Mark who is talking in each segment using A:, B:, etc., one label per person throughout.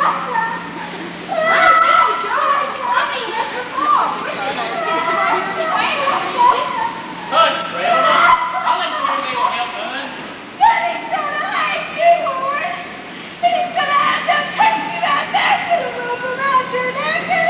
A: Hush, Grandma. I'll let you do a little help, done.
B: Daddy's gonna hang you, Lord. He's gonna have to take you out there to the rope around your neck and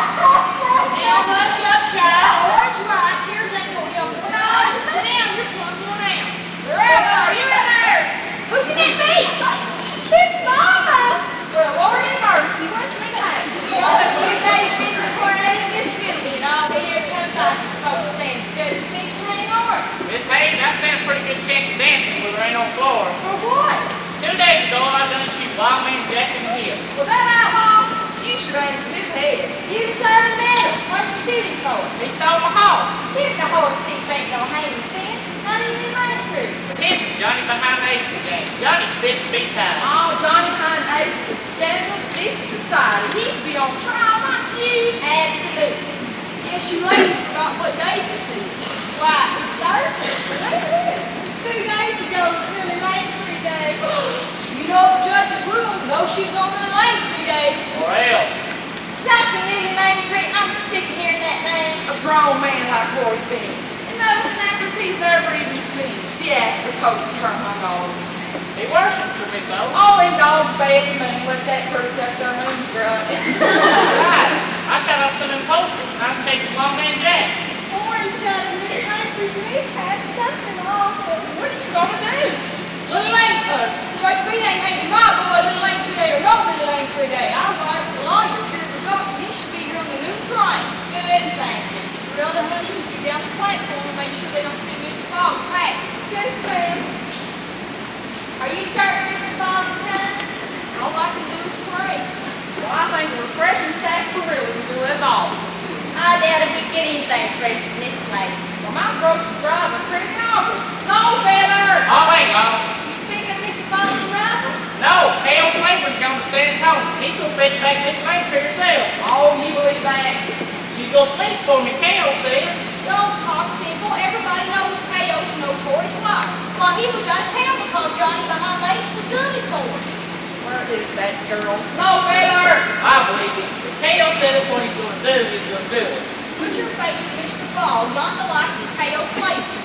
C: Now hush up, child. Orange right. Tears ain't gonna help. No, sit down. You're plumb worn out.
B: Grandma, are you in there?
C: Who can it be?
B: It's Mama.
C: Well, Lord in mercy, what's been happening? All the few days been recorded in this building, and all the years have not supposed to stand judge fiction anymore.
A: Miss Hayes, I stand a pretty good chance of dancing with her ain't on floor.
C: For what?
A: 2 days ago, I done shoot Wild Man Jack in the heel.
C: Well, that outlaw,
B: You should aim for his head.
C: you deserve a medal. What'd you shoot him for?
A: He stole my horse.
C: Shooting a horse thief ain't no hanging fence. Not even in my tree.
A: This is Johnny behind the ace game. Johnny's 50 feet high.
B: Oh, Johnny behind Ace is a scandal to this society. He should be on trial, not you.
C: Absolutely. Guess you ladies forgot what day this is. Why, it's Thursday. Look at this.
B: 2 days ago was Silly Lane Tree Day.
C: You know the judge's rule. No shooting on the lane tree day.
A: Or else.
C: Shocking Lily Lane tree. I'm sick of hearing that name.
B: A grown man like Roy Finn. And most actors he's never even seen. The actor coach turned my dog.
A: He worships for me, so.
B: Oh, and dogs bad to me. Let that cruise up their moon strut.
A: Guys, I shot up some of them posters and I was chasing Wild Man Jack.
C: Orange shot in this country's kneecap. Something awful.
B: What are you gonna do?
C: Little Lane, Judge Reed ain't hanging my boy Little Lane Tree Day or no Little Lane Tree Day. I'll write up the lawyer here at the doctor. He should be here on the noon train. Good, thank you. Rilla, honey, you get down the platform and make sure they don't see Mr. Fogg pack.
B: Yes, ma'am.
C: Are you certain Mr. Fogg is coming? All I can do is pray.
B: Well, I think the refreshing sarsaparilla will do us all.
C: I doubt if we get anything fresh in this place.
B: Well, my grocery driver pretty obvious. Snow feather!
A: Oh, wait, Mom.
C: You speaking of Mr. Fogg's arrival?
A: No, K.O. Claiborne's going to San Antonio. He could fetch back this lane tree herself.
B: Oh, you believe that?
A: She's going to plead for me, K.O. says.
C: Don't talk simple. Everybody knows K.O.'s no notorious liar. Well, he was out of town because Johnny behind the ace was gunning for him.
B: Where is that girl? Snow feather!
A: I believe him. If K.O. said that's what he's going to do, he's going to do it.
C: Put your faith in Mr. Fogg, not the likes of K.O. Claiborne.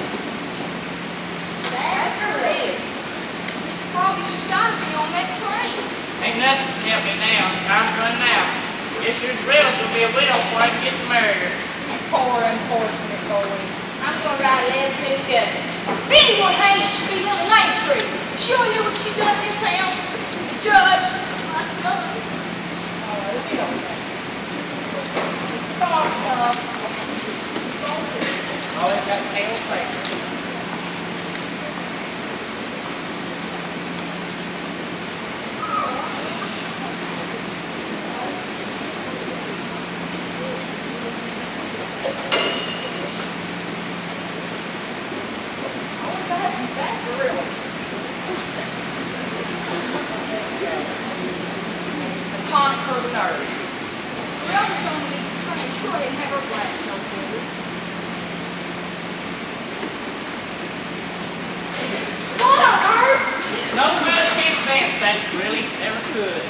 C: That's correct. Mr. Fogg has just got to be on that train.
A: Ain't nothing to help me now. Time's running out. Guess your drill's going to be a widow before I can get to marry her.
B: Poor unfortunate boy.
C: I'm going to write a letter to the governor. If anyone hangs, it should be Lily Lane Tree. Sure knew what she's done in this town. The judge, my son.
B: Oh, you don't know.
C: Fogg,
A: Oh, it's got K.O. Claiborne.
B: For the nerves.
C: Rhoda's going to be trying to go ahead and have her glass no further. What on earth?
A: No good chance to dance, that really never could.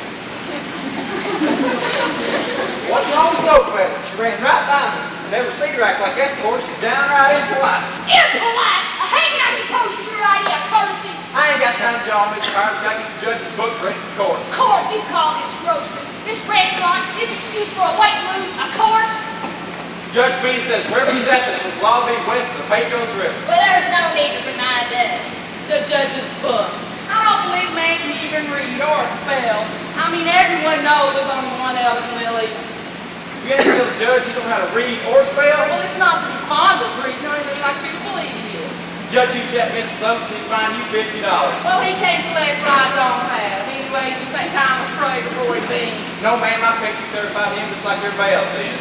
D: What's wrong with Snow Feather? She ran right by me. Never seen her act like that before. She's downright impolite.
C: Impolite! A hanging, I suppose, is your idea of courtesy.
D: I ain't got time to jaw Mr. Harvey. Gotta get the judge's book ready for court.
C: Court, you call this grocery, this restaurant, this excuse for a waiting room, a court?
D: Judge Bean says wherever he's at, this will all be west of the Pecos River.
C: Well, there's no need to remind us.
B: The judge's book. I don't believe man can even read or spell. I mean, everyone knows there's only one L in Lily.
D: You ain't tell the judge you don't know how to read or spell?
B: Well, it's not that he's fond of reading or anything like people believe he is.
D: Judge, you set Mr. Thumpton, he'll find you $50.
B: Well, he can't collect what I don't have. Anyways, you think I'm afraid of Roy Bean.
D: No, ma'am, my pictures certify him just like everybody else is.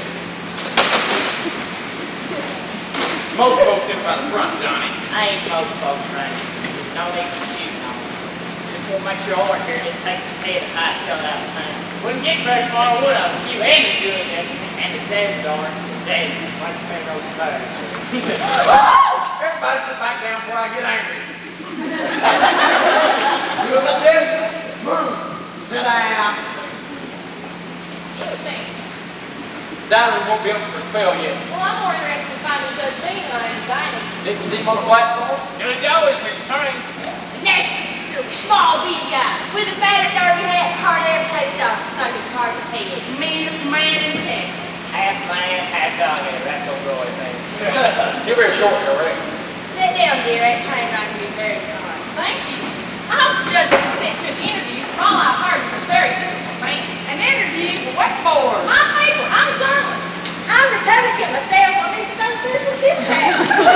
D: Most folks in by the front, Johnny.
A: I ain't most folks right. No need for shooting on him. Just want to make sure Art here didn't take his head and not cut out of time. Wouldn't get very far, would I? You and his good and his dad's darn. Daddy, why'd you pay those fires?
D: Everybody sit back down before I get angry. You look at this? Move. Sit down.
B: Excuse me.
D: Dining won't be up for a spell yet.
B: Well, I'm more interested in finding Judge Bean than I am dining.
D: Nick was even on the platform?
A: Judge always makes trains.
C: Nasty, small, beady guy, with a battered derby hat, hardly ever takes off, stuck in Carter's head.
B: Meanest man in Texas.
A: Half man, half dog hair. That's old Roy, man.
D: You're very short, I reckon.
C: Sit down, dear. That train ride can be very kind.
B: Thank you. I hope the judge will consent to an interview. From all I've heard, he's a very good man. An interview for what for? My paper. I'm a journalist.
C: I'm Republican myself. I mean, it's unofficial Democrat.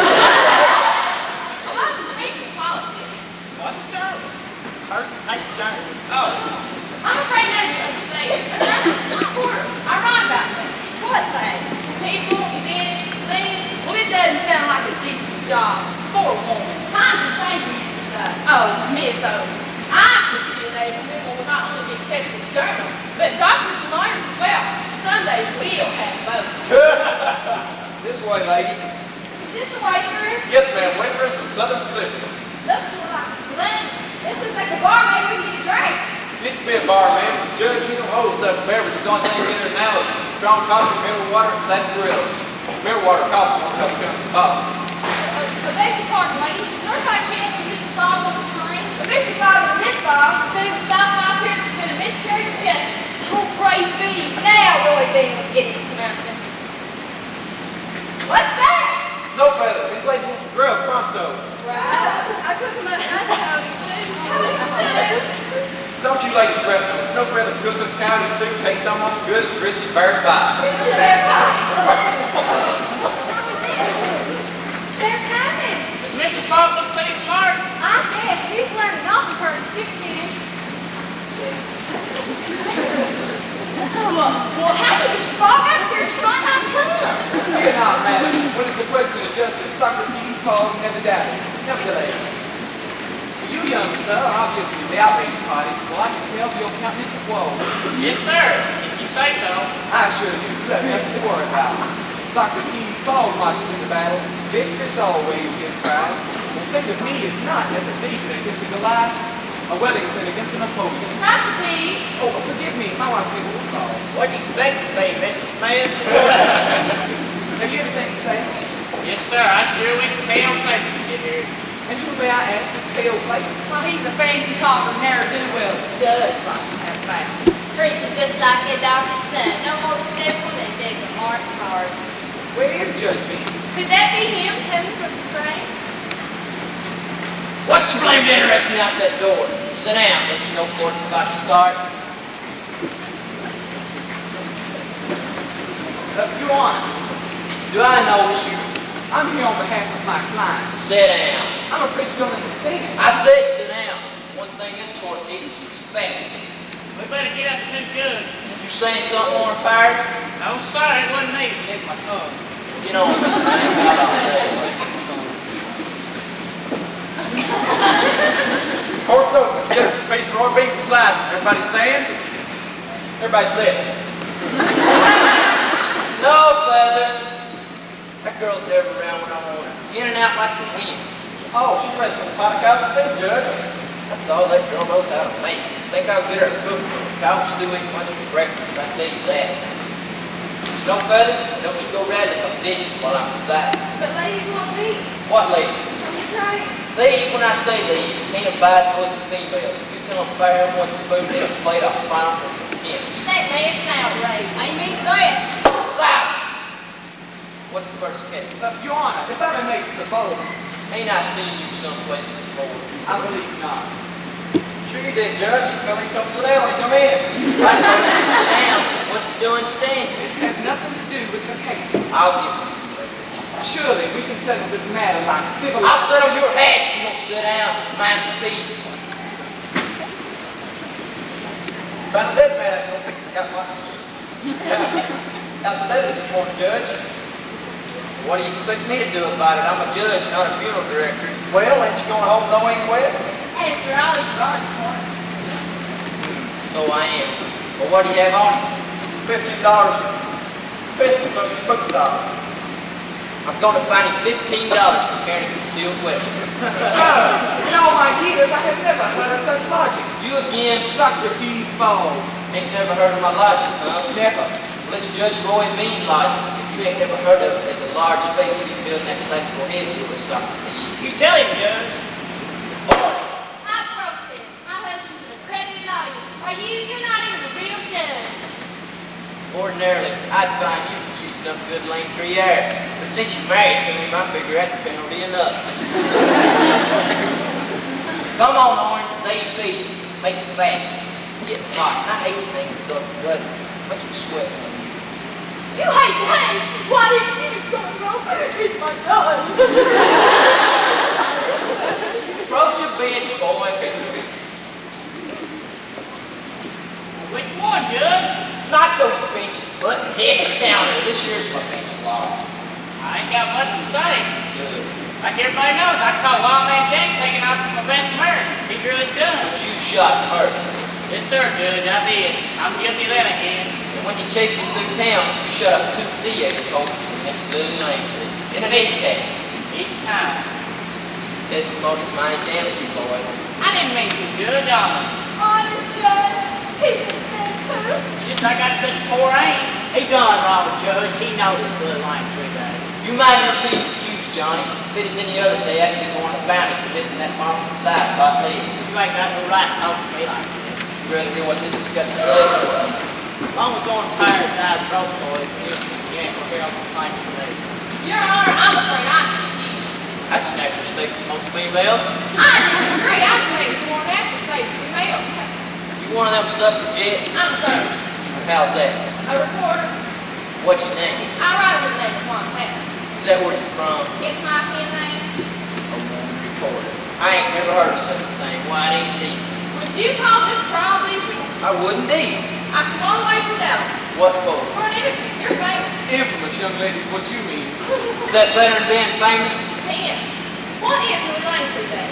B: I love to speak in politics.
A: What's a journalist? Person takes journalist. Oh.
B: I'm afraid none of you understand. A journalist is a reporter. I write about things.
C: What thing?
B: People, events, things. Well, it doesn't sound like a decent job for a woman. Times are changing, Mrs. Miss O's. I consider that a woman will not only be accepted as journalists, but doctors and lawyers as well. Someday we'll have both.
D: This way, ladies.
B: Is this the waiting room?
D: Yes, ma'am. Waiting room from Southern Pacific.
B: Looks more like a saloon. This looks like a bar. Maybe we can get a drink.
D: Used to be a bar, ma'am. Judge, you don't hold us up beverages. The only thing in there now is strong coffee, mineral water, and sarsaparilla. Mineral water costs $1 cup of coffee.
C: I beg your pardon, ladies. Is there by chance you Mr. Bob on the train?
B: But Mr. Bob and Miss Bob said he was stopping off here to spend a miscarriage of justice.
C: Oh, praise be. Now Roy Bean will get his comeuppance.
B: What's that?
D: Snow feather. These ladies want some grub pronto.
B: Well, I put them up nice and how
D: Don't you ladies fret. Snow feather cooks this county stew tastes almost as good as grizzly bear pie.
B: They're coming.
A: Mr. Bob looks pretty smart.
B: I guess he's learning off of her to stick in.
C: Well, how did Mr. Bob have here tonight? How come?
E: Fear not, madam. When it's a question of justice, Socrates called never doubts. Nevertheless, you young sir are obviously the outraged party. Well, I can tell by your countenance of woe.
A: Yes, sir. If you say so.
E: I assure you, you have nothing to worry about. Socrates' fall marches into battle. Victor's always his prize. Well, think of me as not as a David against a Goliath, a Wellington against an Napoleon.
C: Socrates.
E: Oh, forgive me, my wife is this call.
A: What do you expect to be, Mrs. Smith?
E: Have you anything to say?
A: Yes, sir. I sure wish Kale Clayton could get here.
E: And who may I ask this Cale Clayton?
B: Well, he's a fancy talker, ne'er-do-well. Judge likes to have back.
C: Treats him just like a adopted son. No more respectful than Dick and Martin Cards.
E: Where is Judge Bean?
C: Could that be him coming from the train?
F: What's so blamed interesting out that door? Sit down, don't you know court's about to start?
E: Your Honor,
F: Do I know you?
E: I'm here on behalf of my client.
F: Sit down.
E: I'm afraid you don't understand.
F: I said sit down. One thing this court needs is respect.
A: We better get us some good.
F: You saying something more Paris?
A: No, sir. It wasn't me. It's my tongue.
F: You know, I ain't got all that.
D: Court's open. Just face Roy Bean beside. Everybody stands. Everybody sit.
F: No, Feather. That girl's never around when I want her. In and out like the wind.
D: Oh, she's ready for the pot of coffee too, Judge.
F: That's all that girl knows how to make. Think I'll get her to cook coffee stew ain't much for breakfast, I tell you that. No, Feather, don't you go rattling up dishes while I'm beside.
C: But ladies want me.
F: What ladies?
C: From the train.
F: Leave, when I say leave, you can't abide noisy females. If you tell them fair one spoon in a plate, I'll find them for contempt.
C: That man's an outrage. I mean that.
F: Silence! What's the first case?
E: Your Honor, if I may make suppose,
F: Ain't I seen you someplace before?
E: I believe not.
D: Sure you did, Judge. You come in, come sit down when you come in.
F: I told you to sit down. What's it doing standing?
E: This has nothing to do with the case.
F: I'll give you.
E: Surely we can settle this matter like civilized.
F: I'll settle your hash. You won't sit down. Mind your peace.
D: Found a dead man. Got one. Got the letters this morning, Judge.
F: What do you expect me to do about it? I'm a judge, not a funeral director.
D: Well, ain't you going home with no inquest?
B: After all, he's run for it.
F: So I am. Well, what do you have on you?
D: $15. $50 dollars.
F: I'm going to find you $15 for carrying a concealed weapon.
E: Sir, in all my years I have never heard of such logic.
F: You again?
E: Socrates, fall.
F: Ain't never heard of my logic, huh?
E: Never.
F: Well, it's Judge Roy Bean logic. If you ain't never heard of it, there's a large space we can build in that classical head of yours, Socrates.
A: You tell him, Judge.
C: I protest. My husband's an accredited lawyer. You're not even a real judge.
F: Ordinarily, I'd find you for using up good length 3 years. But since you're married to him, I figure that's penalty enough. Come on, Orange, say your piece. Make it fast. It's getting hot. I hate things so good. Makes me sweat.
C: You hate me? Why didn't you try to know? He's my son.
F: Approach your bench, boy.
A: Which one, Judge?
F: Not those benches, but head counter. This year's my bench law.
A: I ain't got much to say.
F: Good.
A: Like everybody knows, I caught Wild Man Jack taking off from my best mare. He drew his gun.
F: But you shot hurt.
A: Yes, sir, Judge, I did. I'm guilty of that again.
F: And when you chased me through town, you shot up 2 theater folks from this little lane in a big cat.
A: Each time.
F: Testimony's mighty damn you, boy.
A: I didn't mean to, Judge, honest.
C: Honest judge, he's a man too.
A: Just I got such poor aim. He done wrong, Judge. He knows this little line 3 days.
F: You might have refused to choose, Johnny. If it is any other day, I'd be going to bounty for lifting that mark on the side of hot lead.
A: You ain't got no right to talk to me like that.
F: You rather hear what this has got to say?
A: As long as on Fire's eyes broke, boys, you ain't gonna hear a complaint from me.
B: Your Honor, I'm afraid I'm confused.
F: That's a natural state for most females.
B: I disagree. I think it's more natural state for females.
F: You one of them suffragettes?
B: I'm a judge,
F: How's that?
B: a reporter.
F: What's your name?
B: I write with the name of Montana.
F: Is that where you're from?
B: It's my pen name.
F: A woman reporter. I ain't never heard of such a thing. Why, it ain't decent.
B: Would you call this trial easy?
F: I wouldn't either.
B: I come all the way from Dallas
F: What for?
B: for an interview. You're famous.
E: Infamous, young ladies, what you mean?
F: Is that better than being famous?
B: Pen. What is Louis Langford Day?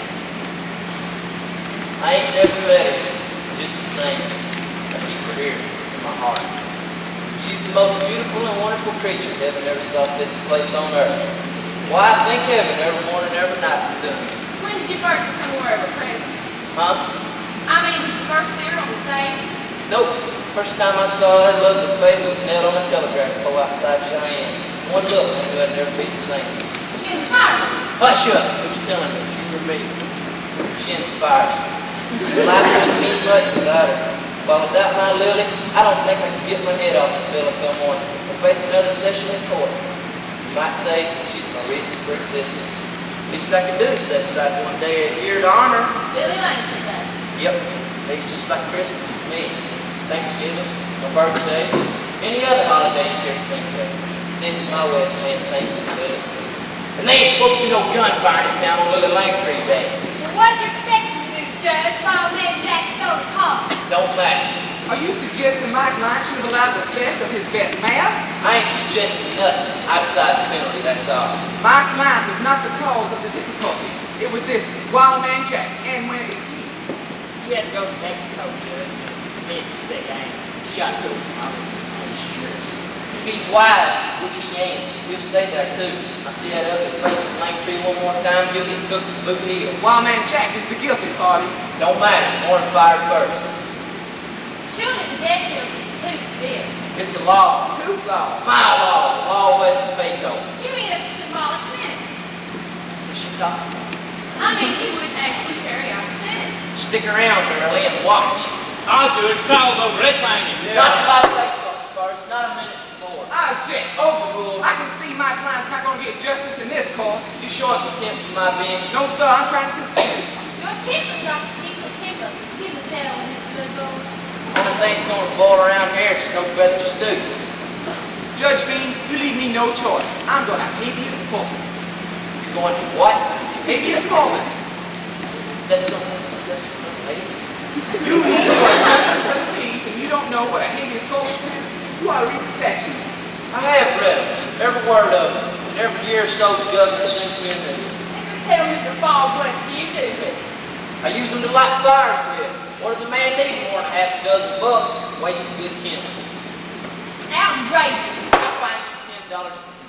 F: I ain't never met her. Just the same. I keep her here in my heart. She's the most beautiful and wonderful creature heaven ever saw fit to place on earth. Why, I thank heaven every morning, every night for doing it.
B: When did you first become aware of her presence?
F: Huh?
B: I mean, did you first see her on the stage?
F: Nope. First time I saw her, lovely face was nailed on a telegraph pole outside Cheyenne. One look, I knew I'd never be the same.
B: She inspired me.
F: Hush up! Who's telling her? She or me? She inspires me. Life wouldn't mean much without her. But without my Lily, I don't think I could get my head off the pillow come morning or face another session in court. You might say she's my reason for existence. Least I can do is set aside one day a year to honor her.
B: Billy Langford Day.
F: Yep, days just like Christmas to me. Thanksgiving, my birthday, any other holiday here to think of. Sends my way of saying thank you, Lily. And there ain't supposed to be no gunfire in town on Lily Langtree Day.
C: Well, what did you expect me to do, Judge? Wild Man Jack stole his horse.
F: Don't matter.
E: Are you suggesting my client should have allowed the theft of his best mare?
F: I ain't suggesting nothing outside the penalty, that's all.
E: My client was not the cause of the difficulty. It was this Wild Man Jack. And where is he?
A: You had to go to Mexico, Judge. It's a stick, ain't it? You got to go.
F: If he's wise, which he ain't, he'll stay there too. I see that ugly face of Langtree one more time, he'll get cooked to boot heel.
E: Wild Man Jack is the guilty party.
F: Don't matter, morning fire first.
C: Surely the death penalty is too severe.
F: It's a law.
E: Whose law?
F: My law, the law west of Pecos.
B: You mean it's a symbolic sentence?
F: Does she talk?
B: I mean, you would actually carry out the sentence.
F: Stick around, Curly, and watch.
A: I'll do it. Trial's over. It's hanging.
F: Not till I say so, Spurs. Not a minute before.
E: I object. Overruled. I can see my client's not going to get justice in this court.
F: You showing contempt for my bench?
E: No, sir, I'm trying to concede.
C: Your temper, Socrates, your temper. He's a devil in his good boy.
F: Only thing's gonna boil around here is no feather stew.
E: Judge Bean, you leave me no choice. I'm going to habeas corpus.
F: You're going to what?
E: Habeas corpus.
F: Is that something discussed with the ladies?
E: You mean you are justice of the peace and you don't know what a habeas corpus is? You ought to read the statutes.
F: I have read them, every word of them. And every year or so, the governor sends me a new.
B: And just tell me the fall, what do you do with it?
F: I use them to light fires with. What does a man need more than half a dozen bucks? Waste a good kindle.
C: Outrageous.
F: I find $10.
C: $10?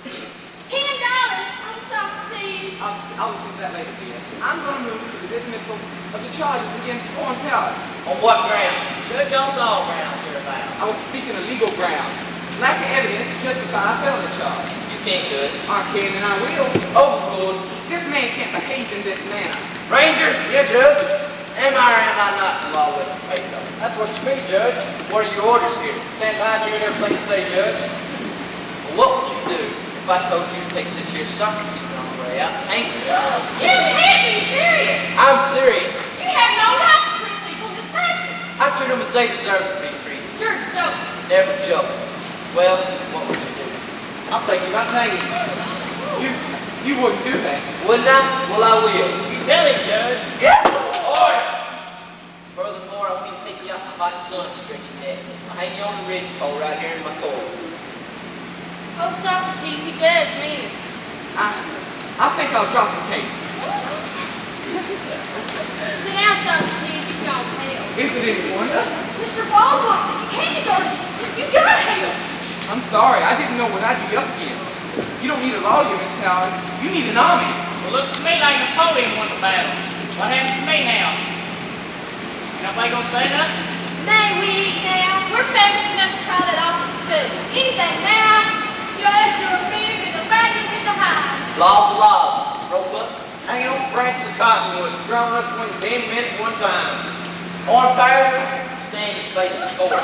C: I'm Socrates.
E: I'll do that later, dear. I'm going to move to the dismissal of the charges against foreign powers.
F: On what grounds?
A: Judge owns all grounds hereabouts.
E: I was speaking of legal grounds. Lack of evidence to justify a felony charge.
F: You can't do it.
E: I can and I will.
F: Overruled.
E: This man can't behave in this manner.
F: Ranger,
D: Yeah, Judge.
F: am I or am I not in law with Pecos?
D: That's what you mean, Judge.
F: What are your orders here?
D: Stand behind you and everything you say, Judge.
F: What would you do if I told you to take this here Socrates on the way out and hang me?
B: You can't be serious.
F: I'm serious.
B: You have no right to treat people in this fashion.
F: I treat them as they deserve to be treated.
B: You're joking.
F: Never joke. Well, what would you do?
D: I'll take you out and hang you.
E: You wouldn't do that.
F: Wouldn't I? Well, I will.
A: You tell him, Judge.
F: Order! Furthermore, I want to take you out in the hot sun, stretch your neck. I'll hang you on the ridgepole right here in my court.
C: Oh, Socrates, he does mean it.
E: I think I'll drop the case.
C: Sit down, Socrates, you got help.
E: Is it any wonder?
C: Mr. Baldwin, you can't just order, you got help.
E: I'm sorry, I didn't know what I'd be up against. You don't need a lawyer, Miss Powers. You need an army.
A: Well, looks to me like Napoleon won the battle. What happens to me now? Nobody gonna say nothing?
B: Nay, we eat now. We're famished enough to try that office stew. Anything now. Judge, you're meeting in the ragged with the hives.
F: Law's the law. Rope up.
D: Hanging on the branch of the cottonwoods, ground us when 10 minutes one time.
F: Orange fires, stand and face the court.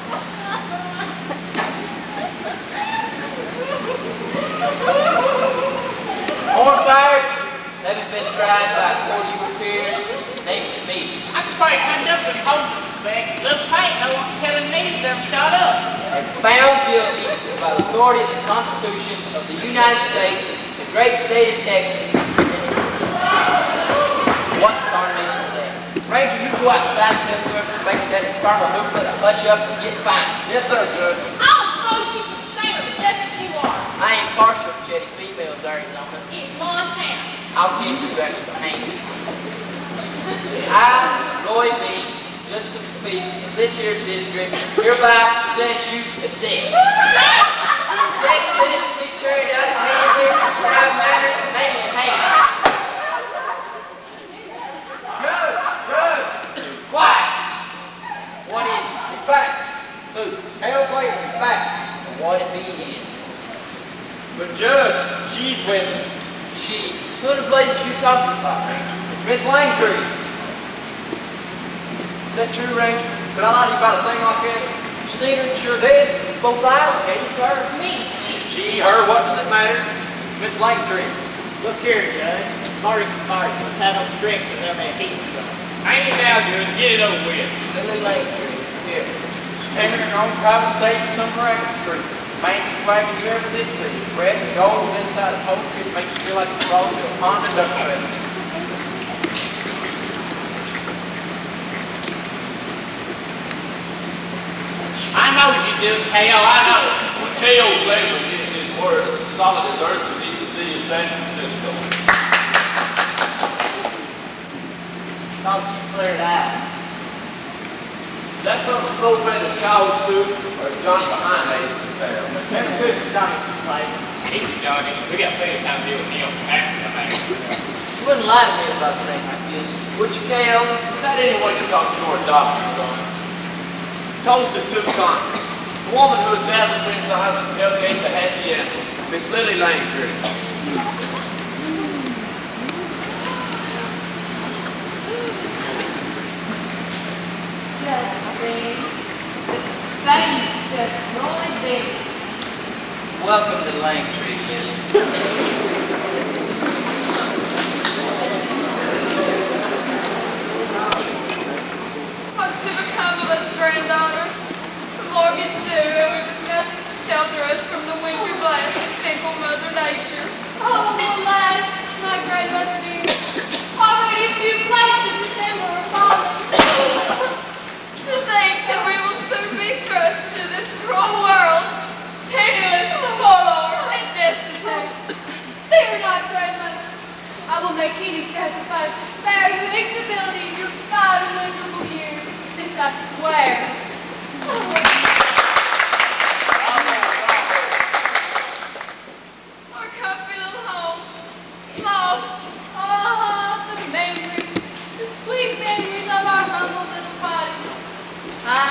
F: Orange fires, having been tried by a court of your peers, namely me,
A: I could probably catch up with hold the respect. Little Pate, no one telling me he's ever shot up.
F: and found guilty by the authority of the Constitution of the United States, the great state of Texas. What tarnation's that? Ranger, you go outside and tell whoever expected that sperma hoopla to hush up and get fined.
D: Yes, sir, Judge.
B: I'll expose you for the shame of the justice you are.
F: I ain't partial to chetty females, Arizona.
B: It's Montana.
F: I'll tell you after the hanging. I, Roy B., Justice of the Peace of this here district, hereby sentence you to death. Said sentence to be carried out in the prescribed manner, namely hanging.
D: Judge!
F: Quiet! What is it?
D: In fact,
F: Who?
D: hell later, in fact.
F: And what if he is?
D: But Judge, she's with me.
F: She. Who in the place are you talking about, Ranger?
D: Miss Langtree.
F: Is that true, Ranger?
D: Could I lie to you about a thing like that?
F: You seen her? Sure did. Both eyes, gave you her.
B: You mean she?
D: She, her, what does it matter? Miss Langtree.
A: Look here, Judge. Marty's party. Let's have a drink and there'll be a heat going. Hang it down, Judge. Get it over with.
F: Lily Langtree. Here.
D: Standing in her own private state in some ragged street. Fancy wagon you ever did see. Red and gold inside a poster. It makes you feel like you're rolling to a Honda duck fest.
A: I know what you do, K.O. I know it.
G: When K.O. Cleveland gives his word, it's as solid as earth beneath the city of San Francisco.
A: Thought you cleared out.
G: Is that something Stroke-Fed college student or John behind Ace in town?
A: That's a good start, Clay. Easy, Johnny. We got plenty of time to deal with him after the match.
F: You wouldn't lie to me about a thing like this, would you, K.O.?
G: Is that any way to talk to your adopted son? Toasted to the Congress. The woman who has dazzled men's eyes to tailgate the hacienda, Miss Lily Langtree.
B: Judge Green. The famous Judge Roy B.
F: Welcome to Langtree, Lily.
C: What's to become of us, granddaughter? The mortgage due, and we've nothing to shelter us from the winter blast of fickle Mother Nature.
B: Oh, alas, my grandmother dear. Already a few flakes of December are falling.
C: To think that we will soon be thrust into this cruel world, penniless, forlorn, and destitute.
B: Fear not, grandmother. I will make any sacrifice to spare you ignominy in your 5 miserable years. This I swear.
C: Our comfy little home, lost.
B: Ah, the memories, the sweet memories of our humble little cottage. I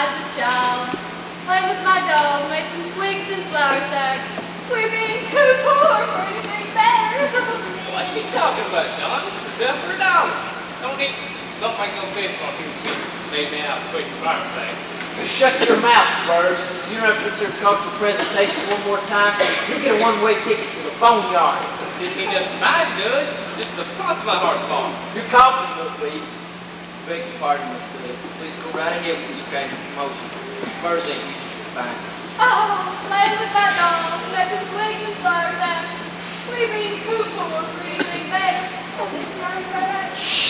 B: and flour sacks. We're being too poor for anything better.
G: What's she talking about, John? Herself for $1. Don't make no sense on you made me out quick flour sacks.
F: Just shut your mouth, Spurs. You don't have to sit here and culture presentation one more time. You get a one-way ticket to the boneyard.
G: Didn't mean nothing by Judge. Just the thoughts of my heart fall.
F: Your coffee won't be. Beg your pardon, Miss Lily. Please go right ahead with this change of promotion. Spurs ain't usually fine.
B: Oh, playing with my dolls, making twigs and flour sacks. We're being too poor for anything better. Oh, this yarn right.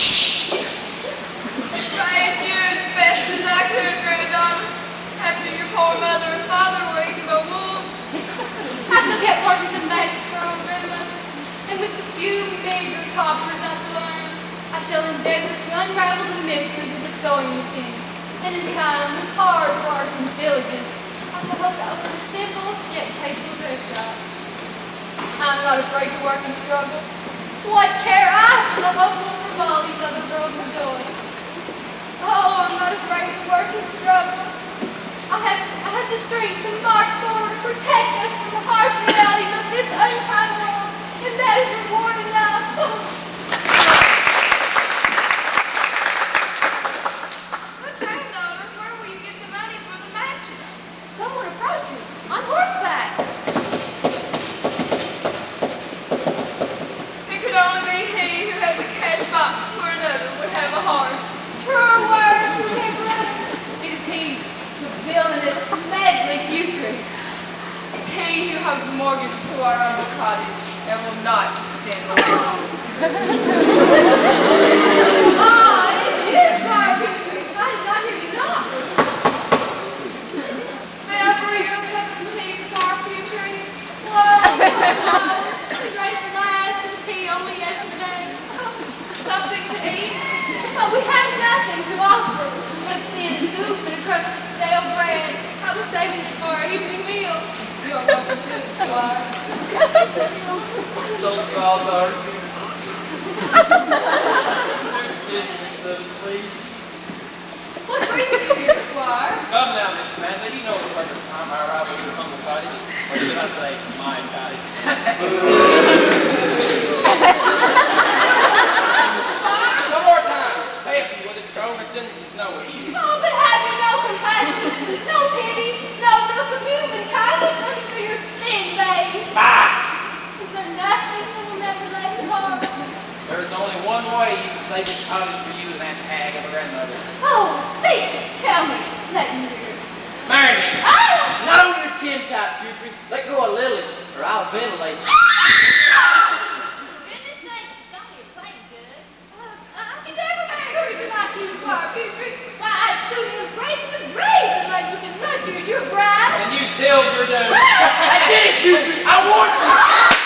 B: Raised you as best as I could, granddaughter. After your poor mother and father were eaten by wolves. I shall get working some bags for old grandmother. And with the few meager coppers I shall earn, I shall endeavor to unravel the mysteries of the sewing machine. And in time, with hard work and diligence, I shall hope to open a simple yet tasteful dress shop. I'm not afraid to work and struggle. What care I for the hopeful frivolities other girls enjoy? Oh, I'm not afraid to work and struggle. I have the strength to march forward to protect us from the harsh realities of this unkind world, and that is reward enough. But granddaughter, where will you get the money for the mansion? Someone approaches on horseback. It could only be he who has a cash box where another would have a heart. Truer words from your brother. It is he, the villainous, medley future. He who has the mortgage to our humble cottage and will not stand alone. Ah, it is Squire Future. I did not hear you knock. May I bring your cup of tea, Squire Future? Whoa, the grateful I asked for tea only yesterday. Something to eat? But we have nothing to offer but thin soup and a crust of stale bread. I was saving it for our evening meal. You're welcome to it, Squire.
F: So called our please.
B: What brings you here, Squire?
G: Come now, Miss Samantha. You know the purpose of my arrival at your humble cottage. Or should I say, my cottage? One more time. Help you with it, Cove. It's in the snow with you.
B: Oh, but have you no compassion, no pity, no milk of human kindness running through your thin veins?
G: Bah!
B: Is there nothing that will never let you harm?
G: There's only one way you can save this cottage for you and that hag of a grandmother.
B: Oh, speak! Tell me. Let me hear.
G: Marry me.
B: Oh!
F: Not over your tin type, Future. Let go of Lily, or I'll ventilate you.
B: Goodness sake, it's only a play, Judge. I can never marry a creature like you, Squire Future. Why, I'd sooner embrace the grave than languish as much as your bride.
G: And you sealed your doom.
F: I did it, Future. I warned you.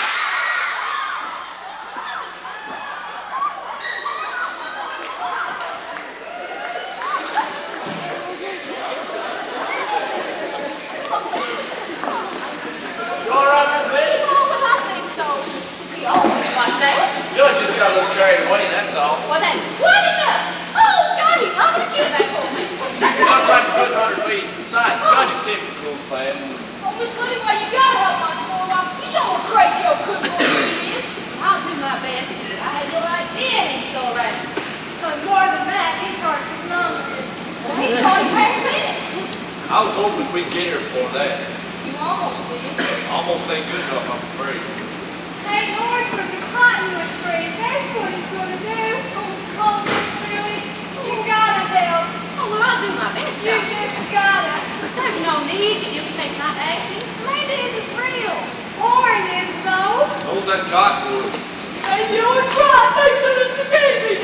G: You all right, Miss Lily?
B: Oh, well, I think so. Is he always like that?
G: Judge just got a little carried away, that's all.
B: Well, that's quite enough. Oh, God, he's not going to kill that for me.
G: You're not quite good 100 feet. Besides, the Judge's ticket goes fast.
B: Oh, Miss Lily, why you gotta help my soul out? You show what crazy old cook boy he is. I'll do my best. I had no idea he'd go around.
C: But more than that, he's hard to know.
B: He's already past minutes.
G: I was hoping we'd get here before that.
B: You almost did.
G: Almost ain't good enough, I'm afraid.
C: Hey, Lord, for the cottonwood tree, that's what he's gonna do. Oh, Miss Lily, you gotta help.
B: Oh, well, I'll do my best,
C: You
B: Johnny.
C: just gotta.
B: There's no need to imitate my acting. Maybe it isn't real.
C: Orin is, though.
G: So's that cottonwood.
C: And you're right, they could have forgave me.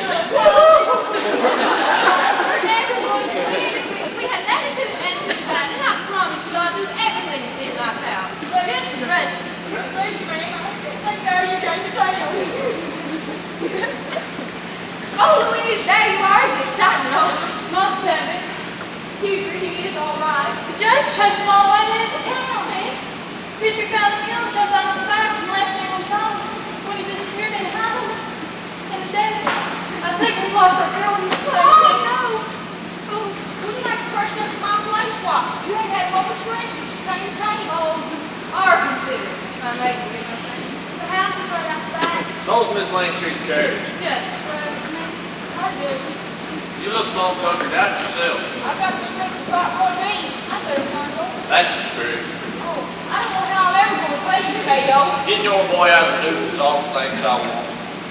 B: Never was clear if we had nothing to invent in the and I promise you I'll do everything within my power. Just the rest.
C: I know you got to tell you.
B: Oh, Louise, there you are. It's exciting, though. Must have it. Future, he is all right. The judge chased him all the way into town, eh?
C: Future found him ill, jumped out of the back and left him on home. When he disappeared in home in the desert. I think we lost our girl in the
B: Oh, no. Oh, wouldn't you like to freshen up my place?
C: what? You ain't had much rest since you came to table.
B: Are considered. My mate will get my things.
C: The house is right out the back.
G: So's Miss Langtree's carriage.
B: Just trust me.
C: I do.
G: You look plumb tuckered out yourself.
C: I got the strength to fight Roy Bean. I said it's my door.
G: That's the spirit.
C: Oh, I don't know how I'm ever going to pay you, K.O.
G: Getting your boy out of the noose is all the things I want.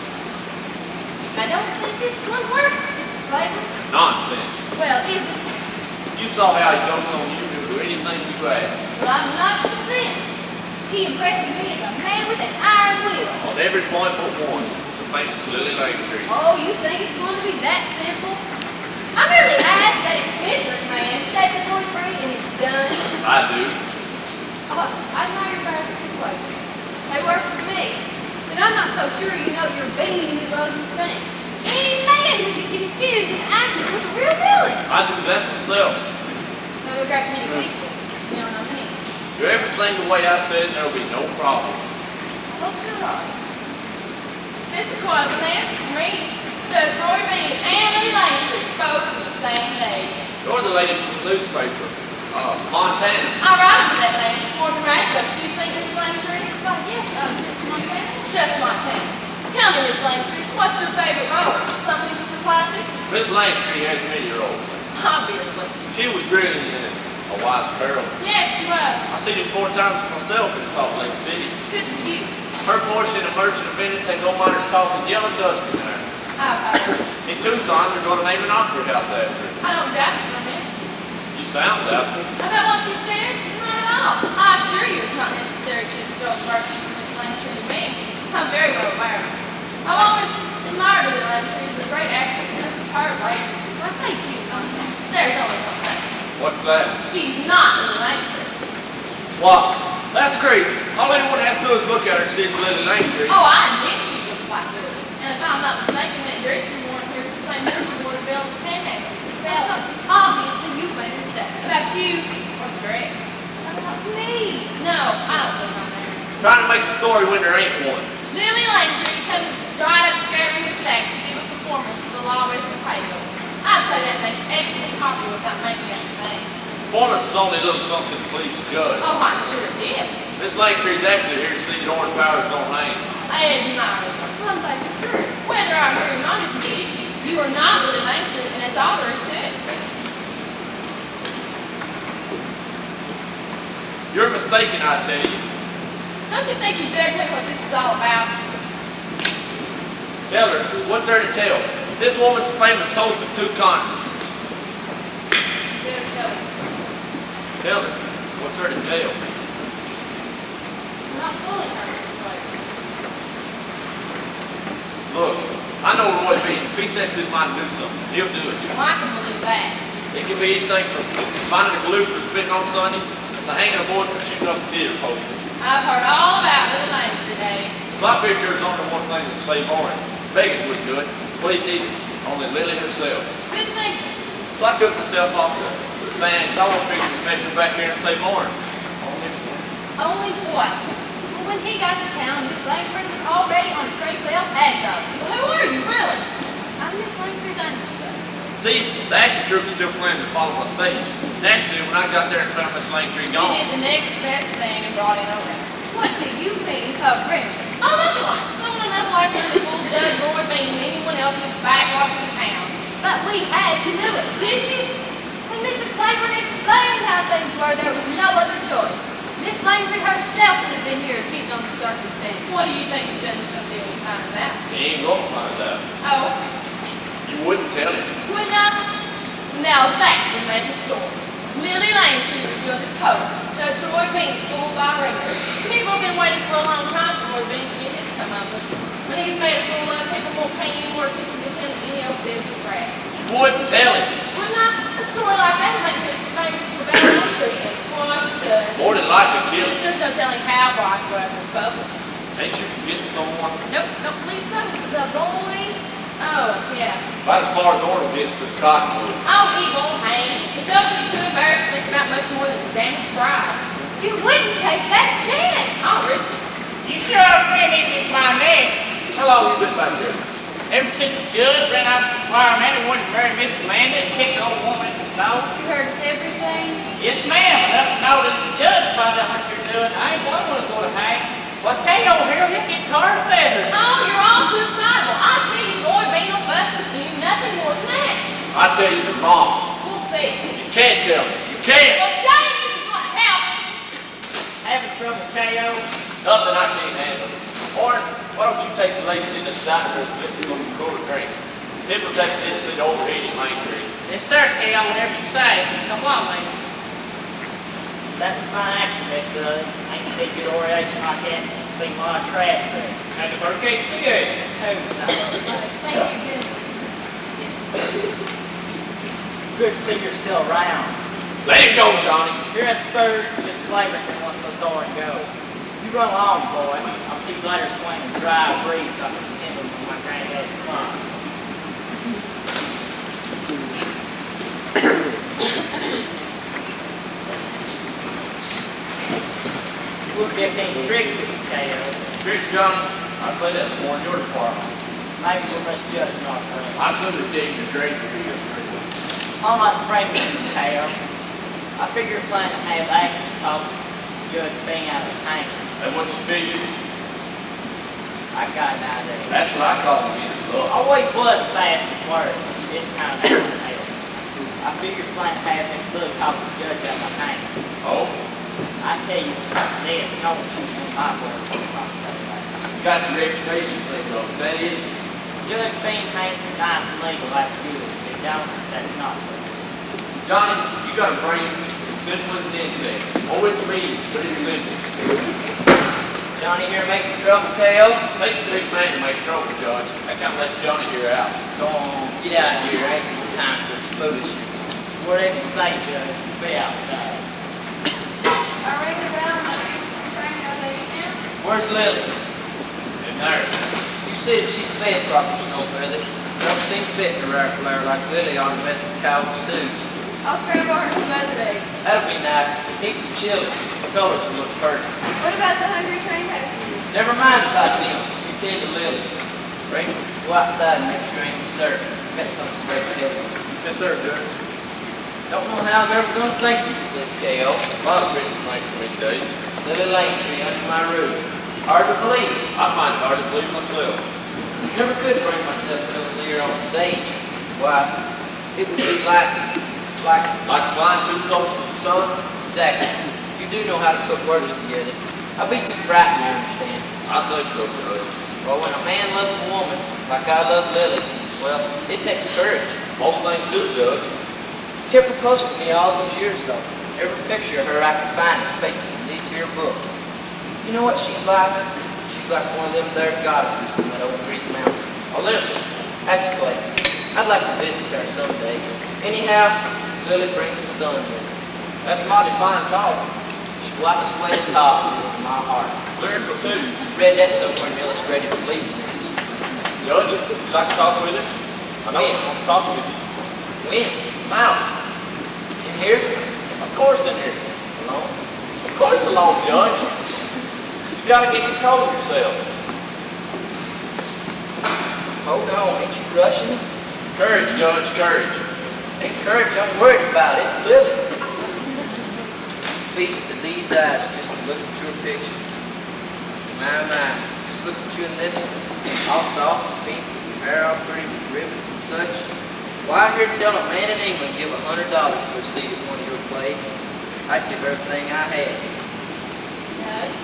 B: I don't think this one work, Mr. Flavor.
G: Nonsense.
B: Well, is it?
G: You saw how he jokes on you to do anything you ask.
B: Well, I'm not convinced. He impresses me as a man with an iron will.
G: On every point but one, the famous Lily Langtree.
B: Oh, you think it's going to be that simple? I merely ask that eccentric man set the boy free and it's done.
G: I do.
B: Oh, I know your perfect persuasion. They work for me. But I'm not so sure you know your being as well as you think. Any man who can confuse and act with a real villain.
G: I do that myself.
B: Now, we've got many people. You know what I mean?
G: Do everything the way I said, and there'll be no problem.
B: I hope you're right. This is quite a Nancy for me. Judge Roy Bean and Lily Langtree, both on the same day.
G: You're the lady from the newspaper, Montana.
B: I write about that lady. More than right, don't you think, Miss Langtree? Why, yes, Miss Montana. Just Montana. Tell me, Miss Langtree, what's your favorite role? Something from the classics?
G: Miss Langtree has many-year-olds.
B: Obviously.
G: She was brilliant in it. A wise parrot.
B: Yes, she was.
G: I seen it 4 times myself in Salt Lake City.
B: Good for you.
G: Her portion of Merchant of Venice had gold miners tossing yellow dust in there.
B: I've heard.
G: In Tucson, they're going to name an opera house after it.
B: I don't doubt it for a minute.
G: You sound doubtful.
B: About what you said? Not at all. I assure you it's not necessary to instruct virtues from Miss Langtree to me. I'm very well aware of it. I've always admired Lily Langtree as a great actress and a superb lady. I thank you. There's only one thing.
G: What's that?
B: She's not Lily Langtree.
G: Well, that's crazy. All anyone has to do is look at her and see it's Lily Langtree.
B: Oh, I admit she looks like Lily. And if I'm not mistaken, that dress she wore here is the same dress you wore to Bill Panhandle. Well, obviously you've made a mistake. About you or the dress? About me? No, I don't think I'm there.
G: Trying to make a story when there ain't one.
B: Lily Langtree comes with stride up scattering of shacks to give a performance for the law rest of Pecos. I'd say that makes excellent copy without making up the name.
G: Performance is only a little something to please the judge.
B: Oh, I'm sure it did.
G: Miss Langtree's actually here to see that Orange Powers don't hang.
B: I admire it. Well, I'm glad you're true. Whether I agree or not is the issue. You are not Lily Langtree, and that's all there is to it.
G: You're mistaken, I tell you.
B: Don't you think you'd better tell me what this is all about?
G: Tell her. What's there to tell? This woman's a famous toast of 2 continents.
B: You better tell me.
G: Tell her. What's there to tell?
B: I'm not fooling her, Mr. Flavor.
G: Look, I know Roy Bean. If he sets his mind to do something, he'll do it.
B: Well, I can believe that.
G: It can be anything from finding a glue for spitting on Sunday to hanging a boy for shooting up a theater poster.
B: I've heard all about Lily Langtree, Dave.
G: So I figured there's only one thing that would save Orange. Begging wouldn't do it. What he needed, only Lily herself.
B: Good thinking.
G: So I took myself off the San Antonio figure to fetch her back here and save Orange.
B: Only what? Well, when he got to town, Miss Langtree was already on a straight bell past us. Well, who are you, really? I'm Miss Langtree's understudy.
G: See, the acting troupe is still planning to follow my stage. Naturally, when I got there and found Miss Langtree
B: You
G: gone,
B: did the next best thing and brought in a ring. What do you mean, a ring? A lookalike. Someone enough like her to fool Judge Roy Bean and anyone else who's backwashing the town. But we had to do it, did you? When Mr. Claiborne explained how things were, there was no other choice. Miss Langtree herself would have been here if she'd known the circumstance. What do you think the judge is going to do when he finds out?
G: he ain't gonna find out.
B: Oh,
G: You wouldn't tell him.
B: wouldn't I? Now that would make a story. Lily Langtree revealed his host, Judge Roy Bean, fooled by Ringler. People have been waiting for a long time for Roy Bean to get his comeuppance. When he's made a fool of, people won't pay any more attention to him than any old business rat.
G: You wouldn't tell him.
B: Wouldn't I? A story like that would make Mr. Famous as the bad Langtree and squash the judge.
G: More than likely kill him.
B: There's no telling how Brockwood was published.
G: Ain't you forgetting someone?
B: Nope, don't believe so. The boy? Oh, yeah.
G: About as far as Orville gets to the cottonwood.
B: Oh, he won't hang. The judge will be too embarrassed to think about much more than his damaged pride. You wouldn't take that chance. I'll risk it.
A: You sure afraid he was my name?
G: How long you been back there?
A: Ever since the judge ran out the squire man and wouldn't marry Miss Amanda and kicked the old woman in the know.
C: You heard everything?
A: Yes, ma'am. Enough to know that the judge finds out what you're doing. I ain't one was going to hang. Well, K.O. here, he'll get tarred and feathered.
B: Oh, you're all too excitable. I tell you, boy, being on bus with you, nothing more than that.
G: I tell you, you're wrong.
B: We'll see.
G: You can't tell me. You can't.
B: Well, shame isn't going to help.
A: Having trouble, K.O.?
G: Nothing I can't handle. Or, why don't you take the ladies in the dining room and get some cool drink? Tim will take the tendency to overheat in Main Street.
A: Yes, sir, K.O. Whatever you say. Come on, lady. That was my action, Miss Lily. I ain't seen good oration like that since I seen my trash there.
G: And the birdcage spaghetti.
A: Too nice.
C: Thank you, Jim.
A: Good to see you're still around.
G: Let him go, Johnny.
A: You're at Spurs, just flavoring it once I saw it go. You run along, boy. I'll see you later swinging dry breeze so I can handle when my granddad's clock. We'll get any tricks with you, K.O.
G: Tricks, Johnny. I say that more in your department.
A: Maybe we'll let judge not run.
G: I send the dig the drink to be a drink.
A: I'm not afraid of you, K.O. I figure you're planning to have action talk Judge being out of tank.
G: And what you figure?
A: I got an idea.
G: That's what I call being in love.
A: Always was fast and flirt. This time I figure you're planning to have this little talk with Judge out my tank.
G: Oh?
A: I tell you, this, no one shoots on my words.
G: You got your reputation to think of. Is that it?
A: Judge being handsome, nice and legal, that's good. If you don't, that's not so.
G: Johnny, you got a brain as simple as an insect. Oh, it's mean, but it's simple.
F: Johnny here making trouble, K.O.?
G: Takes a big man to make trouble, Judge. I can't let Johnny here out.
F: Go on, get out of here. Ain't no time for this foolishness.
A: Whatever you say, Judge, be outside.
B: Are we around trying to lay down?
F: Where's Lily?
G: In there.
F: You said she's fed properly, no feather. Don't seem fit to wear a flare like Lily on the mess of cow stew.
C: I'll scramble her some other day.
F: That'll be nice. It keeps it chilly. The colors will look pretty.
C: What about the hungry train passengers?
F: Never mind about them. You tend to Lily. Frank, go outside and make sure ain't disturbed. Got something to say for Helen.
G: Yes, sir, Judge.
F: Don't know how I'm ever going to thank you for this, K.O.
G: A lot of people make for me today.
F: Lily Lane tree under my roof. Hard to believe.
G: I find it hard to believe myself.
F: Never could bring myself to go see her on stage. Why, it would be like
G: Like flying too close to the sun?
F: exactly. You do know how to put words together. I'd be too frightened to understand.
G: I think so, Judge.
F: Well, when a man loves a woman, like I love Lily, well, it takes courage.
G: Most things do, Judge.
F: Kept her close to me all these years, though. Every picture of her I can find is pasted in these here books. You know what she's like? She's like one of them there goddesses from that old Greek mountain.
G: Olympus.
F: That's a place. I'd like to visit her someday. Anyhow, Lily brings the sun with her.
G: That's mighty fine talk.
F: She wipes away the top into my heart.
G: Lyrical, too.
F: Read that somewhere in Illustrated Police News.
G: Judge, would you like to talk with us? I know
F: Yeah.
G: someone wants to talk with you.
F: When?
G: Now.
F: In here?
G: Of course in here.
F: Alone?
G: Of course alone, Judge. You gotta get control of yourself.
F: Hold on, ain't you rushing it?
G: Courage, Judge, courage.
F: Ain't courage I'm worried about, it's Lily. Feast of these eyes just to look at your picture. My, just look at you in this one. All soft and pink, hair all pretty with ribbons and such. Why, I hear tell a man in England give $100 for a seat at one of your plays. I'd give everything I had.
C: Judge?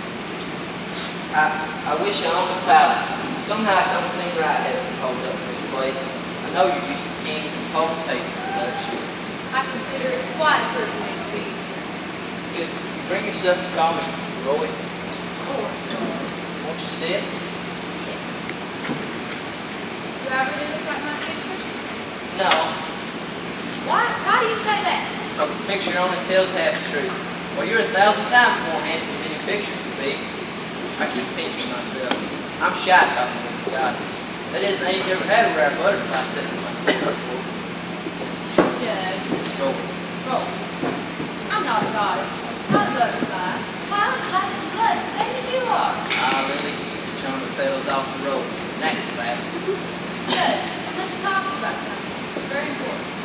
F: I wish I owned a palace. Somehow it don't seem right having to hold up this place. I know you're used to kings and potentates and such.
B: I consider it quite a privilege to be
F: Good. Bring yourself to call me Roy.
B: poor.
F: Won't you sit?
B: Yes. Do I really look like my pictures?
F: No.
B: Why do you say that?
F: A picture only tells half the truth. Well, you're 1,000 times more handsome than your picture could be. I keep pinching myself. I'm shy talking with the goddess. That is, I ain't never had a rare butterfly sitting in my stomach before.
B: Judge.
F: So,
B: Roll. I'm not a goddess. Not a butterfly. Why, I'm flesh and blood, same as you are.
F: Lily, showing the petals off the rose. That's bad.
B: Judge, let's talk to you about something very important.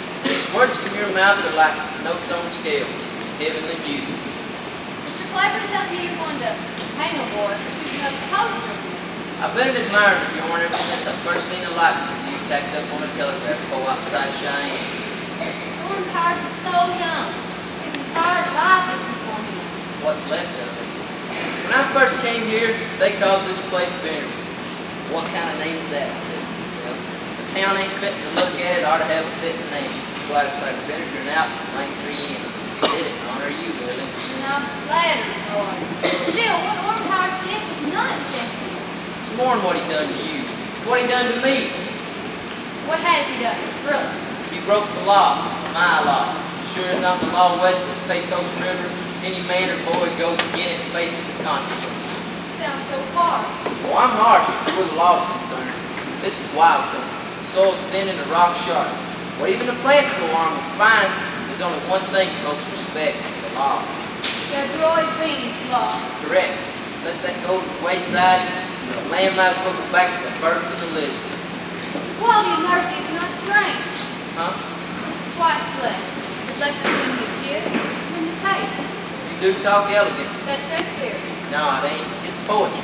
F: Words from your mouth are like notes on a scale, heavenly music.
B: Mr. Claiborne tells me you're going to hang a boy for shooting up the poster.
F: I've been an admirer of yours ever since I first seen a likeness of you tacked up on a telegraph pole outside Cheyenne.
B: Norman Powers is so young. His entire life is before him.
F: What's left of it? When I first came here, they called this place Benner. What kind of name is that? I said to myself. The town ain't fitting to look at, it ought to have a fitting name. So I declared Benner and out from Lane 3 in. Did it in honor of you, Lily.
B: And I'm flattered, boy. Still, what Norman Powers did was not intentional.
F: It's more than what he done to you. It's what he done to me.
B: What has he done? Really?
F: He broke the law, my law. Sure as I'm the law west of the Pecos River, any man or boy goes again it faces the consequences.
B: You sound so harsh.
F: Well, I'm harsh where the law's concerned. This is wild country. The soil's thin and the rock sharp. Where even the plants go on with spines, there's only one thing folks respect, the law.
B: The droid beans law.
F: Correct. Let that go to the wayside, and the land might as well go back to the birds and the lizards.
B: The quality of mercy is not strange.
F: Huh?
B: This is twice blessed. It's less than him that gives than that takes.
F: You do talk elegant.
B: That's Shakespeare.
F: No, it ain't. It's poetry.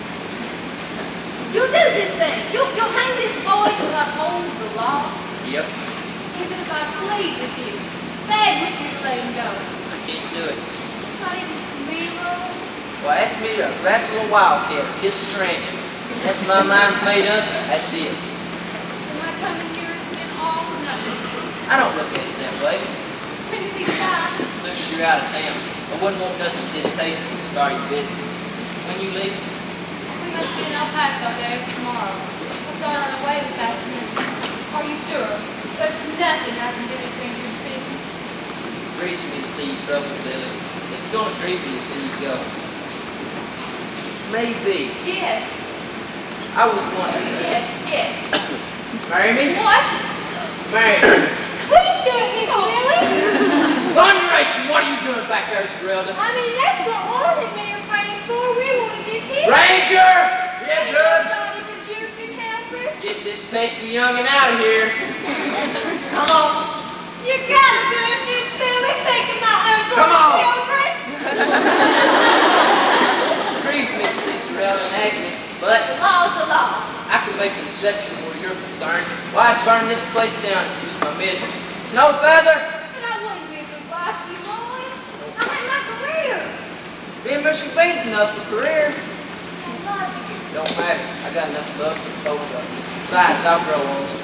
B: You'll do this thing. You'll hang this boy till I hold the law.
F: Yep.
B: Even if I plead with you, beg with you to let him go.
F: I can't do it.
B: Not even Milo.
F: Well, ask me to wrestle a wildcat or kiss a tarantula. Once my mind's made up, that's it.
B: Am I coming here has been all for nothing?
F: I don't look at it that way.
B: When does he die?
F: As soon as you're out of town, I wouldn't want nothing distasteful to start your business. When you leave,
B: We must be in El Paso day after tomorrow. We'll start on our way this afternoon. Are you sure? There's nothing I can do to change your decision.
F: it grieves me to see you troubled, Billy. It's going to grieve me to see you go. Maybe.
B: Yes.
F: I was wondering.
B: Yes.
F: Marry me?
B: What?
F: Marry me.
B: What is doing, Miss Lily?
F: Thunderation, what are you doing back there, Esmeralda?
B: I mean, that's what Orm and me are praying for. We want to get here.
F: Ranger! Yeah, Judge.
B: Johnny, but you can help us.
F: Get this pesky youngin' out of here. Come on.
B: You gotta do it, Miss Lily. Think of my unborn
F: Come on.
B: children.
F: Grieves me to see Esmeralda in agony, but
B: The law's the law.
F: I can make an exception where you're concerned. Why burn this place down and use my misery? No feather?
B: But I wouldn't be a good wife to you, boy. I had my career.
F: Being Mr. Bean's enough for career.
B: I love you.
F: Don't matter. I got enough love for both of us. Besides, I'll grow on it.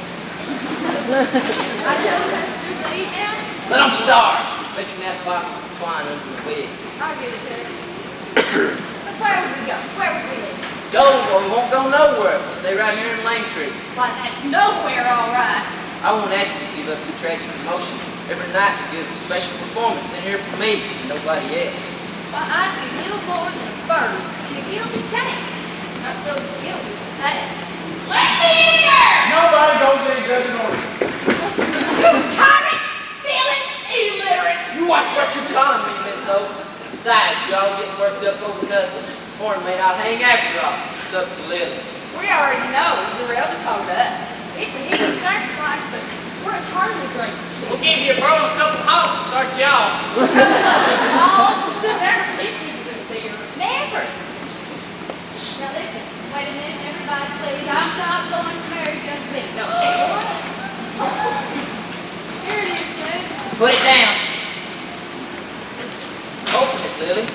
B: I tell the sisters to eat now.
F: Let them starve. Especially that box of twine under the bed.
B: I'll get it there. But where would we go? Where would we live?
F: Doyle, well, we won't go nowhere. We'll stay right here in Lane Tree.
B: Why, that's nowhere, all right.
F: I won't ask you to give up your tragic emotion. Every night you give a special performance in here for me and nobody else.
B: Why, I'd be little more than a bird in a guilty cage. Not so guilty as that. Let me in there!
D: Nobody goes in judging order.
B: You tyrant! Feeling illiterate!
F: You watch what you're calling me, Miss Oates. Besides, y'all getting worked up over nothing. Horn may not hang after all. It's up to Lily.
B: We already know Zarelda told us.
C: It's a huge sacrifice, but we're eternally grateful.
A: We'll give you a bro a couple hogs to start you off.
B: Oh, never pictures of this there. Never. Now listen, wait a minute, everybody, please. I'm not going to marry Judge B. No. Here it is, Judge.
F: Put it down. Open it, Lily.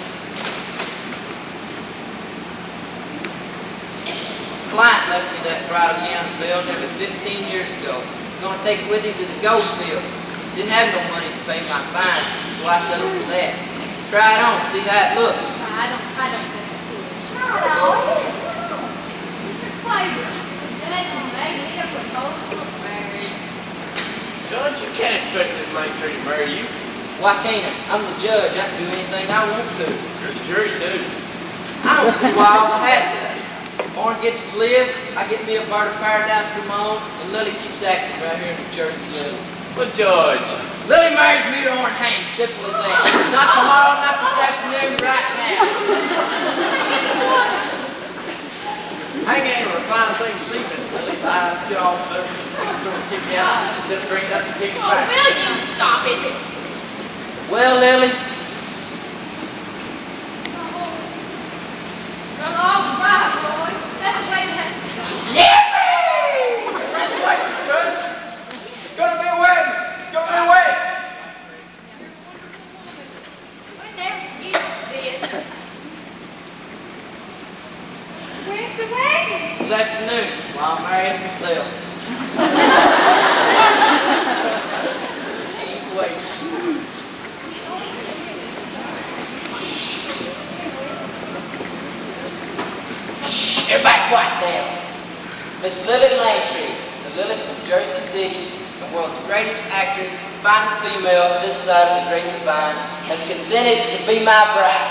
F: Client left me that bridal gown bill nearly 15 years ago. Going to take it with him to the gold fields. Didn't have no money to pay my fine, so I settled for that. Try it on, see how it looks.
B: I don't think it's good. Mr. Claiborne, the judge has made me a proposal of marriage.
G: Judge, you can't expect this Lane Tree to marry you.
F: Why can't I? I'm the judge. I can do anything I want to.
G: You're the jury, too.
F: I don't see why all the hassle. Orrin gets to live, I get me a bird of paradise for my own, and Lily keeps acting right here in New Jersey Little.
G: But Judge,
F: Lily marries me to Orrin Hanks, simple as that. Not tomorrow, not this afternoon, right now.
D: Hang in or find things sleeping, Lily. Eyes get off there. Sort of keep Yeah, just bring it up and kick it
B: Oh,
D: back.
B: will you stop it?
F: Well, Lily,
B: Well, all right, boy. That's the way it has to be.
D: Congratulations, Judge. It's gonna be a wedding. It's gonna be a wedding.
B: We never forget this. When's the wedding?
F: this afternoon, while I'm marrying myself. Can't wait. Shh, everybody quiet down. Miss Lily Langtree, the Lily from Jersey City, the world's greatest actress, finest female on this side of the Great Divide, has consented to be my bride.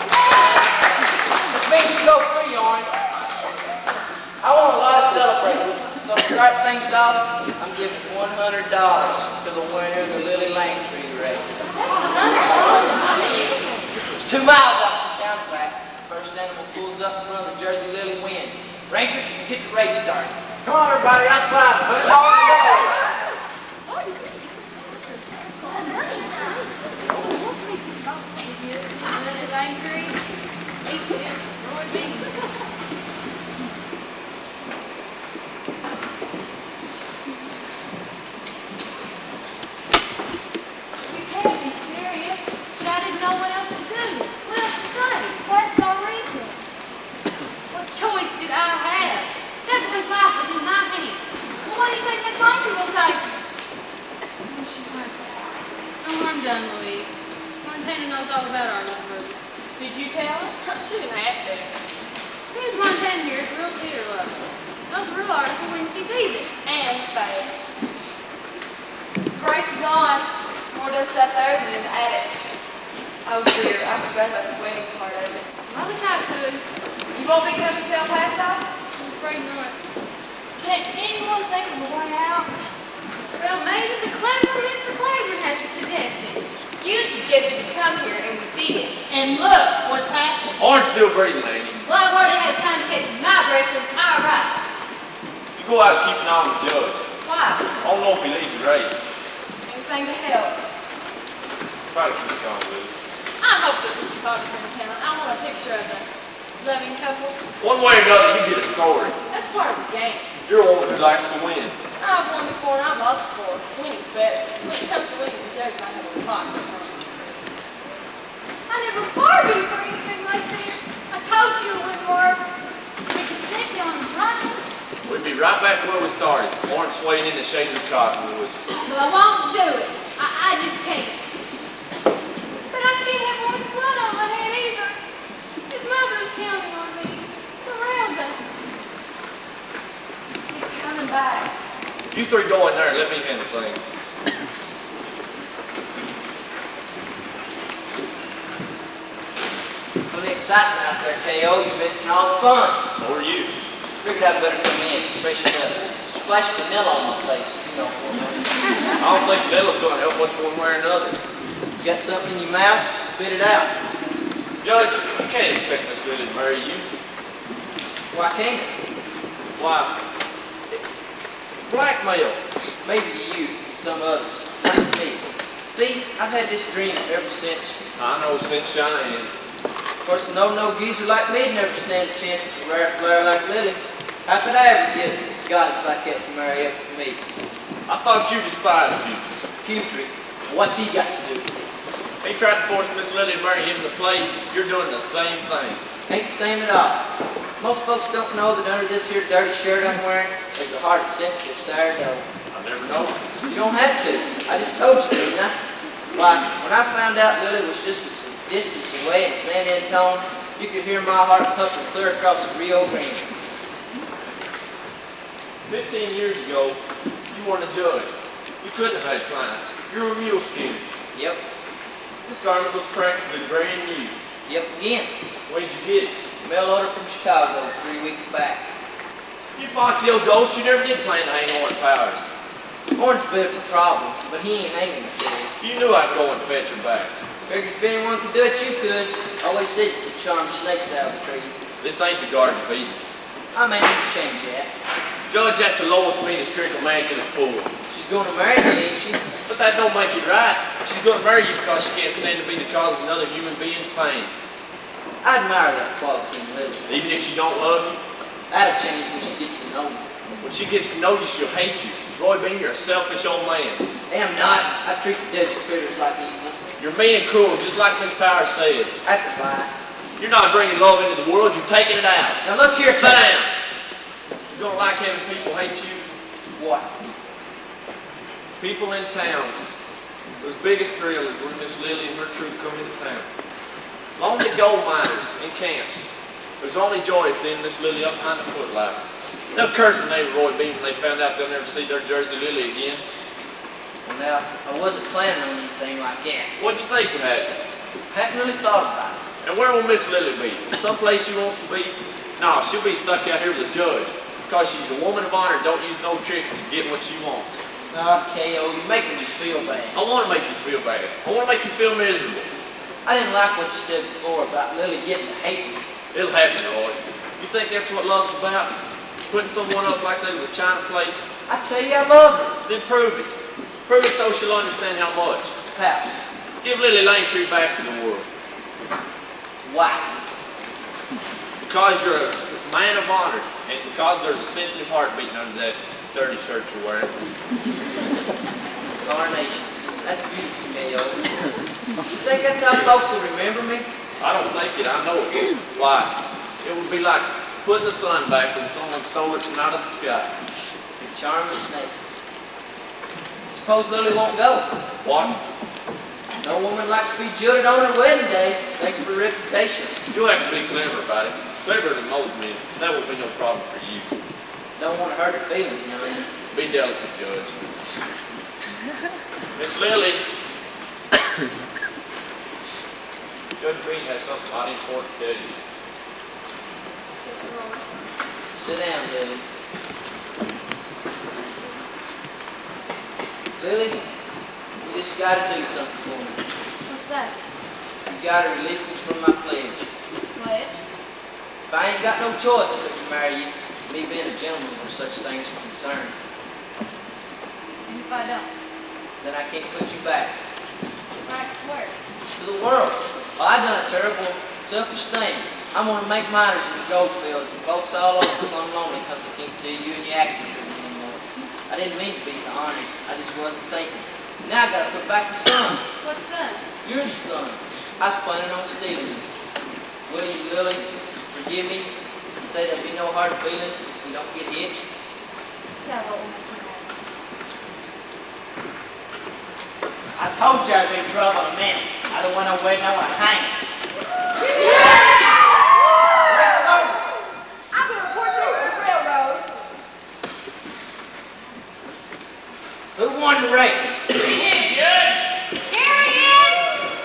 F: This means you go free, Orange. I want a lot of celebrating, so to start things off, I'm giving $100 to the winner of the Lily Langtree race.
B: That's $100.
F: It's 2 miles off from down and back. First animal pulls up in front of the Jersey Lily wins. Ranger, get the race started.
D: Come on, everybody, outside. Put it all together.
B: Is Mr. Lily Langtree? ECHS, Roy B.
C: You can't be serious.
B: But I didn't know what else to do. What else to say?
C: That's no reason.
B: What choice did I have? Definitely life was in my hands.
C: Well, what do you think Miss Langtree will say?
B: Oh, I'm done, Louise. Montana knows all about our little group.
C: Did you tell her?
B: She didn't have to. Seems Montana here is real theater lover. Knows the real article when she sees it.
C: And faith. Grace is on. More dust out there than in the attic. Oh dear, I forgot about the wedding part of it.
B: I wish I could.
C: You won't be coming to El Paso?
B: I'm afraid not.
C: Can't anyone think of a way out?
B: Well, maybe the clever Mr. Claiborne has a suggestion.
C: You suggested to come here and we did. And look what's happened.
G: Orange still breathing, ain't he?
B: Well, I've already had time to catch my breath since I arrived.
G: You go out and keep an eye on the judge.
C: Why?
G: I don't know if he leaves the race.
C: Anything to help.
G: Try to keep it going, Lily.
B: I hope this will be photographed in town. I want a picture of the loving couple.
G: One way or another, you get a story.
B: That's part of the game.
G: You're a woman who likes to win.
B: I've won before and I've lost before. Winning's better. When it comes to winning the judges, I have a lot to learn. I never bargained for anything like this. I told you it wouldn't work. We could stick you on the front.
G: We'd be right back where we started. Orange swaying in the shades of cottonwood.
B: Well, I won't do it. I just can't. But I can't have one's blood on my head either. His mother's counting on me. Around us.
C: He's coming back.
G: You three go in there and let me handle things.
F: Plenty excitement out there, K.O. You're missing all the fun.
G: So are you.
F: Figured I'd better come in, freshen up. Splash vanilla on my face, you know, for me.
G: I don't think Vanilla's going to help much one way or another.
F: You got something in your mouth? Spit it out.
G: Judge, you can't expect Miss Lily to marry you.
F: Why can't it?
G: Why? Blackmail.
F: Maybe to you, some others, not to me. See, I've had this dream ever since.
G: I know since Cheyenne.
F: Of course, no geezer like me never stand a chance with a rare flare like Lily. How could I ever get a goddess like that to marry up with me?
G: I thought you despised you.
F: Putrid. What's he got to do with this?
G: He tried to force Miss Lily to marry him to play. You're doing the same thing.
F: Ain't the same at all. Most folks don't know that under this here dirty shirt I'm wearing, there's a heart of sensitive sourdough.
G: I never noticed.
F: You don't have to. I just told you, didn't I? Why, when I found out Lily was just some distance away in San Antone, you could hear my heart pumping clear across the Rio Grande.
G: 15 years ago, you weren't a judge. You couldn't have had clients. You're a mule skinner.
F: Yep.
G: This garment looks practically brand new.
F: Yep, again.
G: Where'd you get it?
F: Mail order from Chicago 3 weeks back.
G: You foxy old goat, you never did plan to hang Orange Powers.
F: Orange's a bit of a problem, but he ain't hanging the fool.
G: You knew I'd go and fetch her back.
F: Figured if anyone could do it, you could. Always said you could charm snakes out of the trees.
G: This ain't the Garden of Eden.
F: I may need to change that.
G: Judge, that's the lowest, meanest trick a man can afford.
F: She's She's gonna marry me, ain't she?
G: But that don't make it right. She's gonna marry you because she can't stand to be the cause of another human being's pain.
F: I admire that quality in Lily.
G: Even if she don't love you,
F: That'll change when she gets to know me.
G: when she gets to know you, she'll hate you. Roy Bean, you're a selfish old man.
F: I am not. I treat the desert critters like evil.
G: You're mean and cruel, just like Miss Powers says.
F: That's a lie.
G: You're not bringing love into the world, you're taking it out.
F: Now look here,
G: Sit
F: son.
G: down. You don't like having people hate you?
F: What?
G: People in towns, whose biggest thrill is when Miss Lily and her troop come into town. Lonely gold miners in camps, whose only joy is seeing Miss Lily up behind the footlights. They'll curse the neighbor Roy Bean when they found out they'll never see their Jersey Lily again.
F: Well, now, I wasn't planning on anything like that.
G: What'd you think would happen?
F: Hadn't really thought about it.
G: And where will Miss Lily be? Someplace she wants to be? No, she'll be stuck out here with the judge. Because she's a woman of honor and don't use no tricks to get what she wants.
F: Okay, oh, you're making me feel bad.
G: I want to make you feel bad. I want to make you feel miserable.
F: I didn't like what you said before about Lily getting to hate me.
G: It'll happen, Roy. You think that's what love's about? Putting someone up like they was a china plate?
F: I tell you, I love her.
G: Then prove it. Prove it so she'll understand how much.
F: How?
G: Give Lily Langtree back to the world.
F: Why?
G: Because you're a man of honor, and because there's a sensitive heart beating under that dirty shirt you're wearing.
F: Carnation. That's beautiful, K.O. You think that's how folks will remember me?
G: I don't think it, I know it. Why? It would be like putting the sun back when someone stole it from out of the sky.
F: You charm the snakes. Suppose Lily won't go.
G: What?
F: No woman likes to be judged on her wedding day. Thank you for her reputation.
G: You'll have to be clever about it. Cleverer than most men. That will be no problem for you.
F: Don't want to hurt her feelings, you know.
G: Be delicate, Judge. Miss Lily. Judge Green has something mighty important to tell you.
F: Sit down, Lily. Lily, you just got to do something for me.
B: What's that?
F: You got to release me from my pledge.
B: Pledge?
F: If I ain't got no choice but to marry you, me being a gentleman where such things are concerned,
B: And if I don't?
F: then I can't put you back
B: Back where?
F: to the world. Well, I done a terrible, selfish thing. I'm going to make miners in the gold fields, and folks all over become lonely because they can't see you and your acting anymore. I didn't mean to be so honored. I just wasn't thinking. Now I got to put back the sun.
B: What son?
F: You're the sun. I was planning on stealing you. Will you, Lily, forgive me and say there'll be no hard feelings if we don't get hitched?
B: That old man.
A: I told you I'd be in trouble in a minute. I don't want no wedding, I want to hang.
H: I'm going to report this to the railroad.
F: Who won the race?
A: Yeah, Judge.
H: Here he is.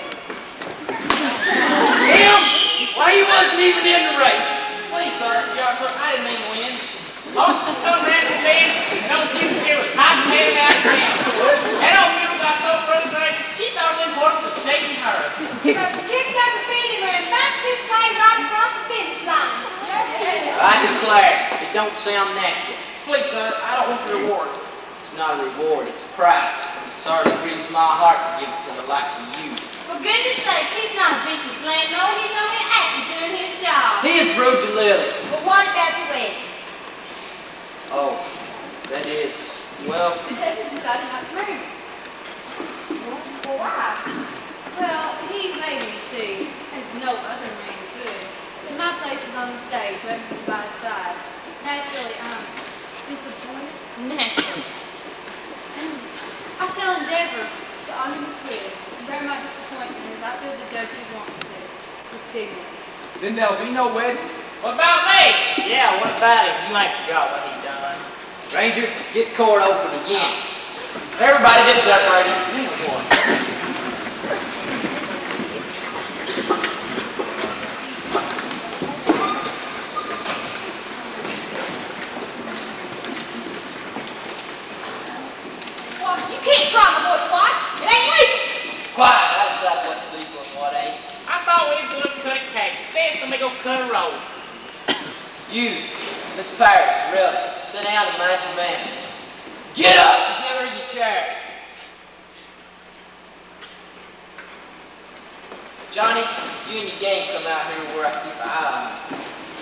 F: Him? Why you wasn't even in the race?
A: Please, sir. Yeah, sir, I didn't mean to win. Hostess come around and said, no you here was hot-headed out of town. That old mule got so frustrated, she thought them horses was chasing her.
H: So she kicked up the feet and ran back this way right across the finish line.
F: I declare, it don't sound natural.
A: Please, sir, I don't want the reward.
F: It's not a reward, it's a prize. It sorely grieves my heart to give it to the likes of you.
H: For goodness sake, he's not a vicious landlord. He's only acting doing his job.
F: He is rude to Lily.
H: But what about the wedding?
F: Oh, that is, well,
B: The Texas decided not to marry me.
H: Well, why?
B: Well, he's made me see, as no other man could, that my place is on the stage, waiting for me by his side. Naturally, I'm disappointed. Naturally. I shall endeavor to honor his wish and bear my disappointment as I feel the judge would want me to, with dignity.
E: Then there'll be no wedding.
A: What about me? Yeah, what about him? You ain't forgot what he done.
F: Ranger, get court open again.
D: Everybody get separated.
B: Well, you can't try my boy twice. It ain't legal.
F: Quiet, I decide what's legal and what ain't.
A: I thought we was going to cut cake. Instead, somebody go cut a roll.
F: You, Miss Paris, really, sit down and mind your manners. Get up and give her your chair. Johnny, you and your gang come out here where I keep an eye on you.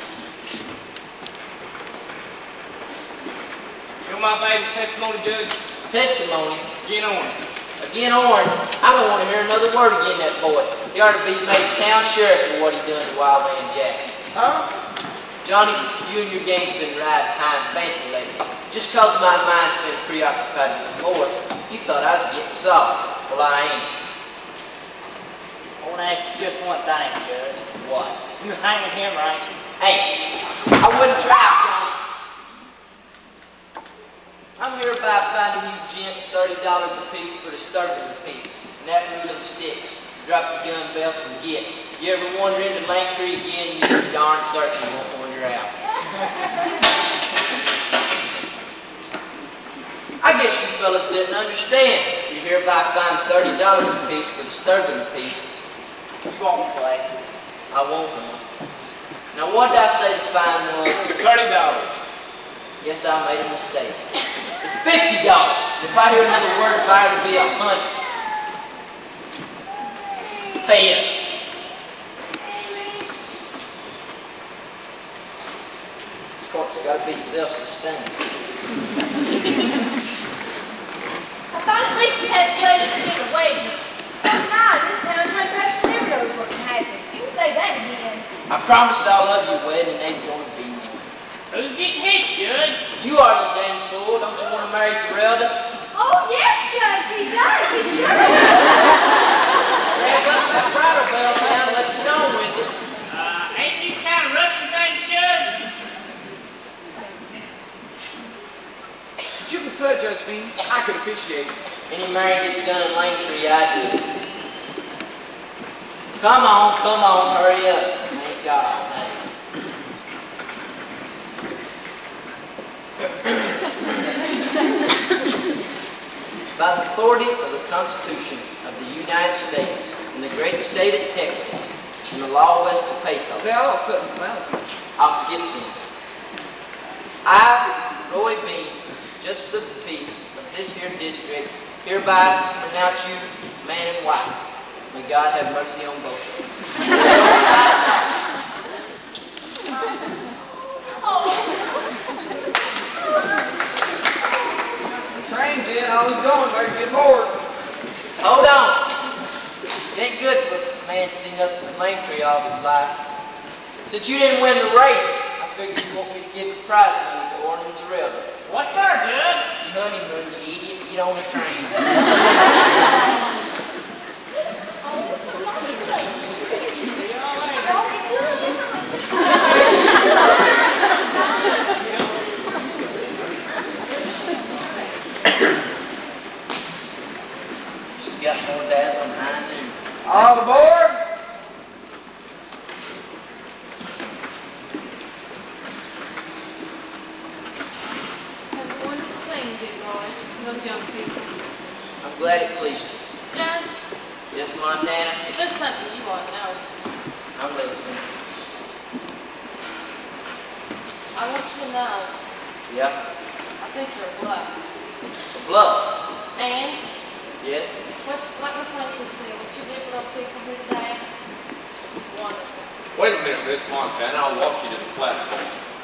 A: You're my baby's testimony, Judge.
F: Testimony?
A: Get on.
F: Again, Orange, I don't want to hear another word again that boy. He ought to be made town sheriff for what he done to Wild Man Jack.
A: Huh?
F: Johnny, you and your gang's been riding high and fancy lately. Just cause my mind's been preoccupied with the Lord, you thought I was getting soft. Well, I ain't.
A: I want to ask you just one thing, Judge.
F: What?
A: You hanging him, right?
F: Hey, I wouldn't try, Johnny. I'm hereby finding you gents $30 apiece for the Sturgeon piece, and that ruling sticks. Drop your gun belts and get. You ever wander into Langtree again, you'll be darn certain you won't wander out. I guess you fellas didn't understand. You hereby find $30 apiece for the Sturgeon piece.
A: You won't play.
F: I won't, huh? Now what did I say the fine was?
A: $30.
F: Yes, I made a mistake. It's $50. If I hear another word about it, it'll be $100. Pay up. Court's got to be self-sustained.
B: I thought at least we had a place to do the wages.
H: So now, this town trying to pass the knows what can happen.
B: You can say that again.
F: I promised all of you a wedding, and there's going to be one.
A: Who's getting hitched, Judge?
F: You are, you dang fool. Don't you want to marry Zerelda?
H: Oh, yes, Judge, he does. He sure does.
F: Rev up that bridle bell now and let you know with it.
A: Ain't you kind of rushing things, Judge?
E: Would you prefer, Judge Bean? I could officiate.
F: Any married gets done in Langtree, I do. Come on, hurry up. Thank God. By the authority of the Constitution of the United States and the great state of Texas and the law west of Pecos,
E: They're all certain formalities.
F: I'll skip them. I, Roy Bean, Justice of the Peace of this here district, hereby pronounce you man and wife. May God have mercy on both of you.
D: Train's in, I was going, better get bored.
F: Hold on. It ain't good for a man to see nothing but Langtree all his life. Since you didn't win the race, I figured you want me to give you prize money to Orton and Zerelda.
A: What for, Judge?
F: You honeymoon, you idiot. Get on the train. She's got more dads on behind noon.
D: All aboard?
B: Have a wonderful thing to do, boys. Those young people.
F: I'm glad it pleased you.
B: Judge,
F: Yes, Montana?
B: if there's something you want to know,
F: I'm listening.
B: I want you to know
F: Yeah?
B: I think you're a bluff.
F: A bluff?
B: And
F: Yes?
B: what, like Miss Lincoln said, what you did for those people here today is wonderful.
G: Wait a minute, Miss Montana. I'll walk you to the platform.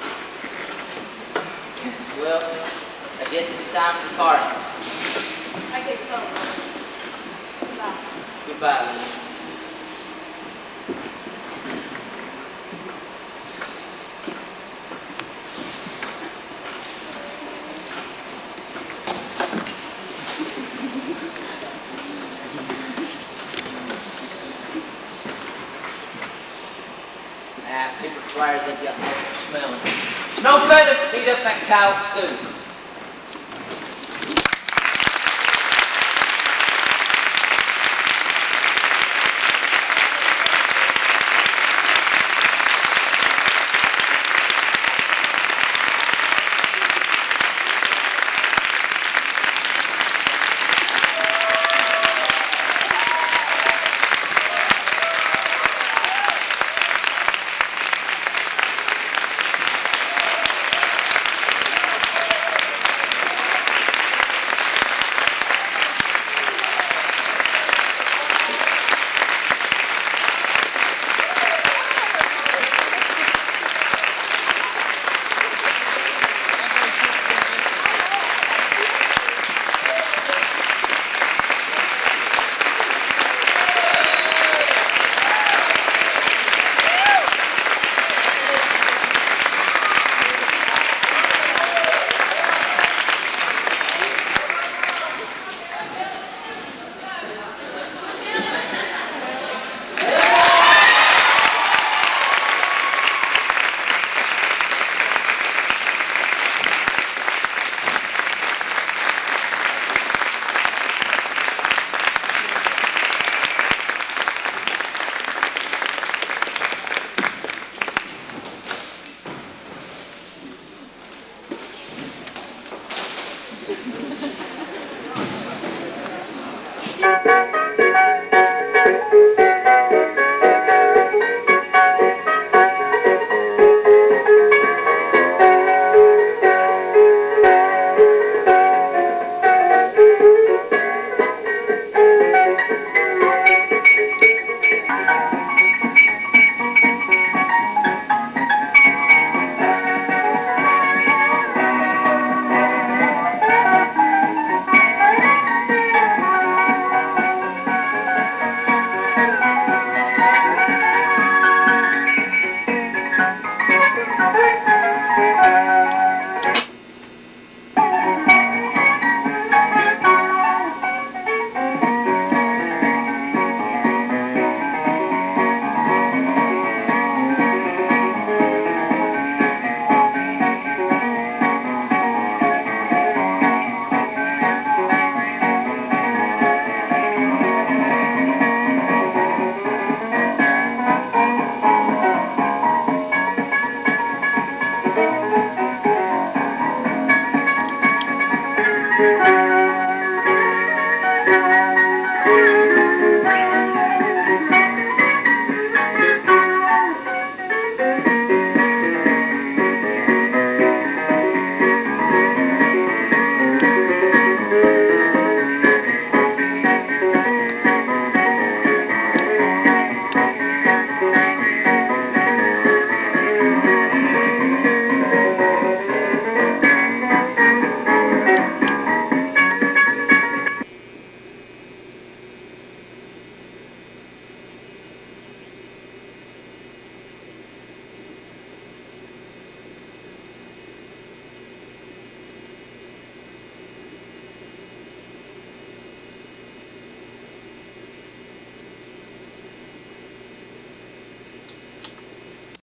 F: Well, I guess it's time for party.
B: I get so Goodbye.
F: Goodbye, Lynn. Paper flyers ain't got much for smelling. There's no feather to heat up that cow stew.